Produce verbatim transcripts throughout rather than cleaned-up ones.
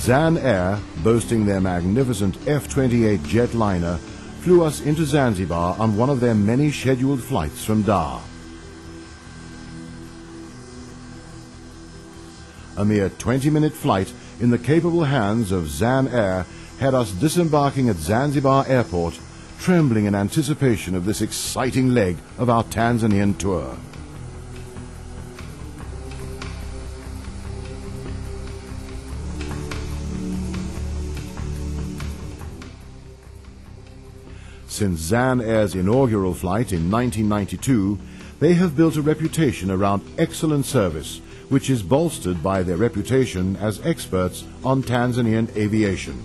Zan Air, boasting their magnificent F twenty-eight jetliner, flew us into Zanzibar on one of their many scheduled flights from Dar. A mere twenty-minute flight in the capable hands of Zan Air had us disembarking at Zanzibar Airport, trembling in anticipation of this exciting leg of our Tanzanian tour. Since Zan Air's inaugural flight in nineteen ninety-two, they have built a reputation around excellent service, which is bolstered by their reputation as experts on Tanzanian aviation.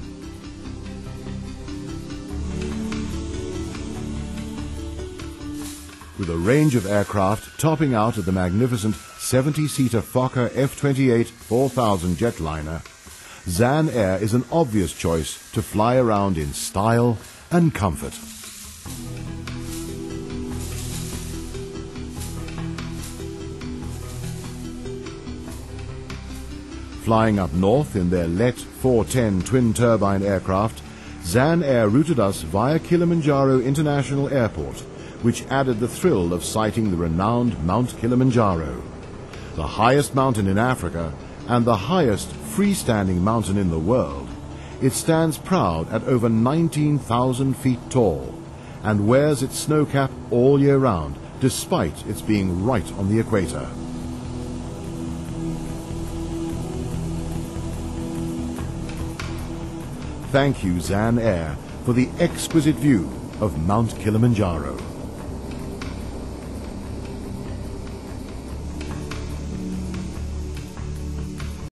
With a range of aircraft topping out at the magnificent seventy-seater Fokker F twenty-eight four thousand jetliner, Zan Air is an obvious choice to fly around in style and comfort. Flying up north in their Let four ten twin-turbine aircraft, Zan Air routed us via Kilimanjaro International Airport, which added the thrill of sighting the renowned Mount Kilimanjaro, the highest mountain in Africa and the highest freestanding mountain in the world. It stands proud at over nineteen thousand feet tall and wears its snow cap all year round, despite its being right on the equator. Thank you, Zan Air, for the exquisite view of Mount Kilimanjaro.